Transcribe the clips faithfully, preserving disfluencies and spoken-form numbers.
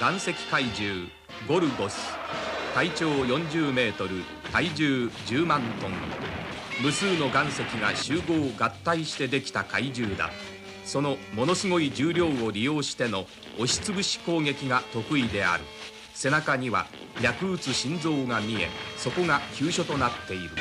岩石怪獣ゴルゴス。体長よんじゅうメートル、体重じゅうまんトン。無数の岩石が集合合体してできた怪獣だ。そのものすごい重量を利用しての押しつぶし攻撃が得意である。背中には脈打つ心臓が見え、そこが急所となっている。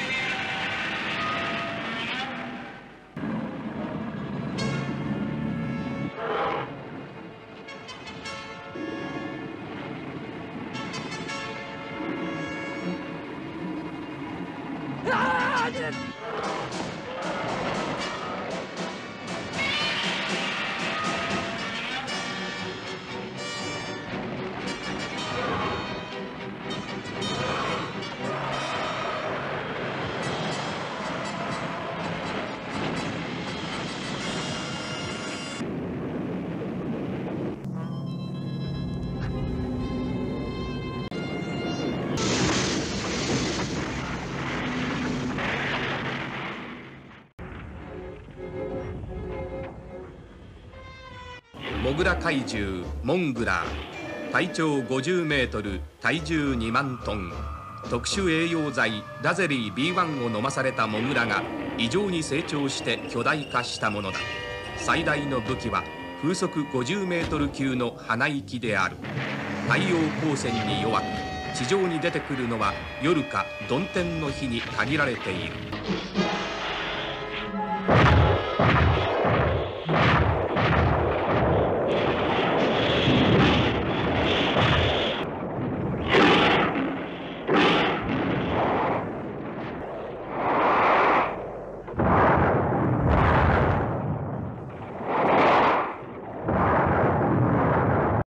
モグラ怪獣モングラー。体長ごじゅうメートル、体重にまんトン。特殊栄養剤ラゼリー ビーワン を飲まされたモグラが異常に成長して巨大化したものだ。最大の武器は風速ごじゅうメートル級の鼻息である。太陽光線に弱く、地上に出てくるのは夜か曇天の日に限られている。